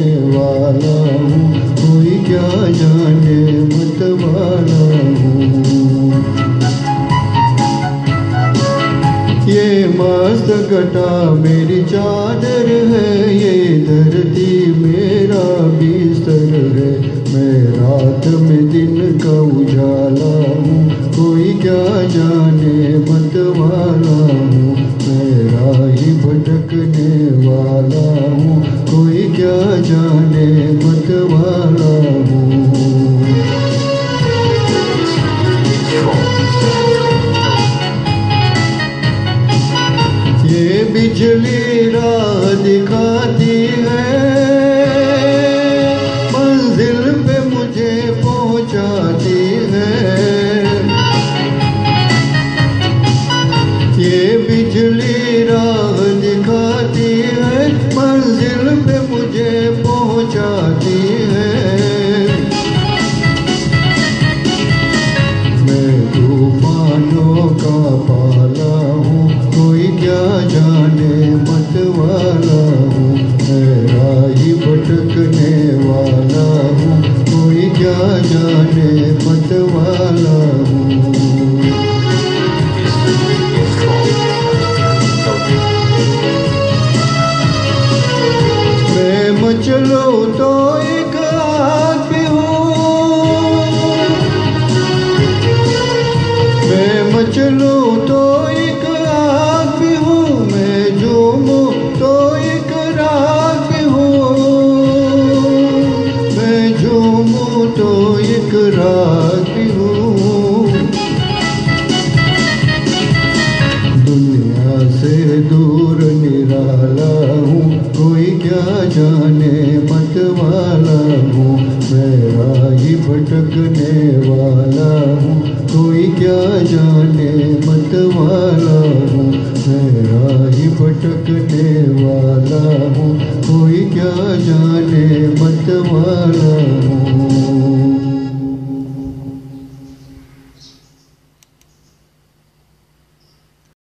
वाला हूँ, कोई क्या जाने मत वाला हूँ। ये मस्त घटा मेरी चादर है, ये धरती मेरा बिस्तर है। मैं रात में दिन का उजाला हूँ, कोई क्या जाने मत वाला हूँ। मैं राही भटकने वाला हूँ, कोई क्या जाने मत वाला हूँ। ये बिजली राह दिखाती है, मंजिल पे मुझे पहुंचाती है। ये बिजली राह दिखाती है, मंजिल पे मुझे पहुंचाती है। मैं तूफानों का पाला हूँ, कोई क्या जाने मत वाला हूँ। मैं राही भटकने वाला हूँ, कोई क्या जाने मत वाला हूँ। मैं मचलूं तो एक आग भी हूँ, मैं मचलूं तो एक आग भी हूँ। मैं झूमूं तो एक राग भी हूँ, मैं झूमूं तो एक राग भी हूँ। दुनिया से दूर निराला हूँ, कोई क्या जाने मत वाला हूँ। मैं राही भटकने वाला हूँ, कोई क्या जाने मत वाला हूँ। मैं राही भटकने वाला हूँ, कोई क्या जाने मत वाला हूँ।